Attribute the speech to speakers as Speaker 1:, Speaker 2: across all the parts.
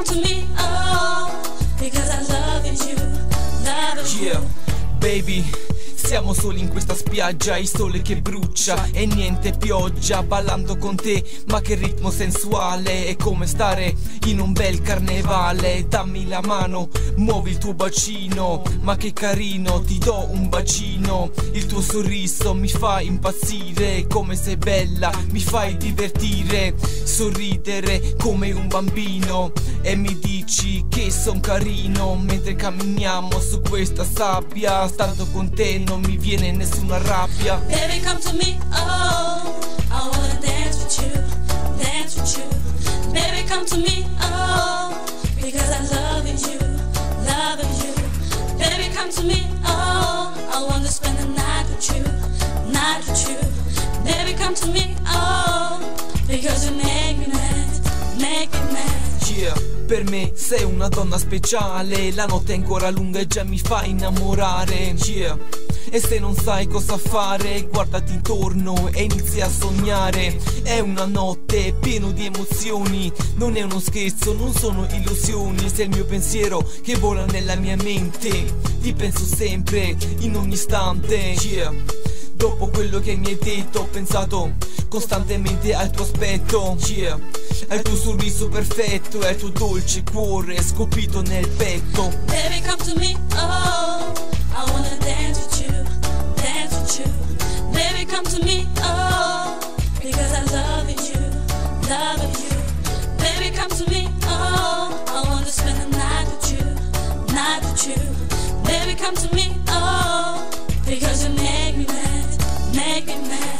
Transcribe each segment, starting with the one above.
Speaker 1: come to me, oh, because I love you, love you.
Speaker 2: Yeah, baby, siamo soli in questa spiaggia, il sole che brucia e niente pioggia, ballando con te, ma che ritmo sensuale, è come stare in un bel carnevale. Dammi la mano, muovi il tuo bacino, ma che carino, ti do un bacino. Il tuo sorriso mi fa impazzire, come sei bella, mi fai divertire, sorridere come un bambino e mi dici che son carino. Mentre camminiamo su questa sabbia, stando con te non mi viene nessuna rabbia.
Speaker 1: Baby, come to me, oh, I wanna dance with you, dance with you. Baby, come to me, oh, because I love you, love you. Baby, come to me, oh, I wanna spend the night with you, night with you. Baby, come to me, oh, because you make me mad, make me mad.
Speaker 2: Yeah, per me sei una donna speciale, la notte è ancora lunga e già mi fa innamorare. Yeah, e se non sai cosa fare, guardati intorno e inizia a sognare. È una notte piena di emozioni, non è uno scherzo, non sono illusioni. Sei il mio pensiero che vola nella mia mente, ti penso sempre, in ogni istante. Yeah, dopo quello che mi hai detto ho pensato costantemente al tuo aspetto. Yeah, al tuo sorriso perfetto e al tuo dolce cuore scolpito nel petto.
Speaker 1: Baby, come to me, oh, I wanna dance with you, dance with you. Baby, come to me, oh, because I love you, love you. Baby, come to me, oh, I wanna spend the night with you, night with you. Baby, come to me, oh, because you make me mad, make me mad.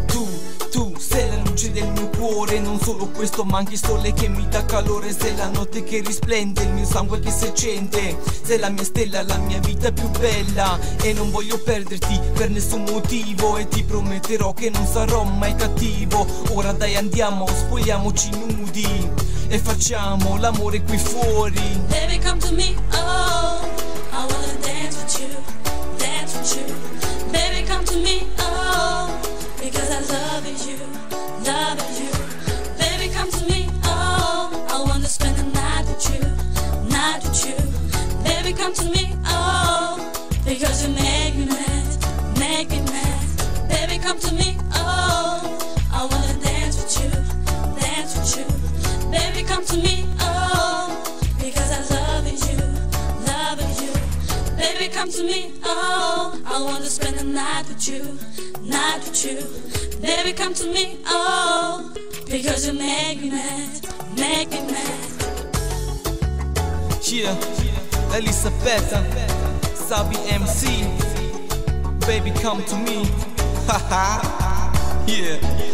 Speaker 2: Tu sei la luce del mio cuore, non solo questo ma anche il sole che mi dà calore. Sei la notte che risplende, il mio sangue che si accende. Sei la mia stella, la mia vita più bella e non voglio perderti per nessun motivo. E ti prometterò che non sarò mai cattivo. Ora dai andiamo, spogliamoci nudi e facciamo l'amore qui fuori.
Speaker 1: Baby, come to me, oh, I wanna dance with you, dance with you. Baby, come to me, oh, because I love you, love you. Baby, come to me, oh, I wanna spend the night with you, night with you. Baby, come to me, oh, because you make me mad, make me mad. Baby, come to me, oh, I wanna dance with you, dance with you. Baby, come to me, oh, because I love you, love you. Baby, come to me, oh, I wanna spend the night with you, night with you. Baby, come to me, oh, because you make me mad, make me mad.
Speaker 2: Yeah, Elisabetta, Sabi MC. Baby, come to me. Haha, yeah.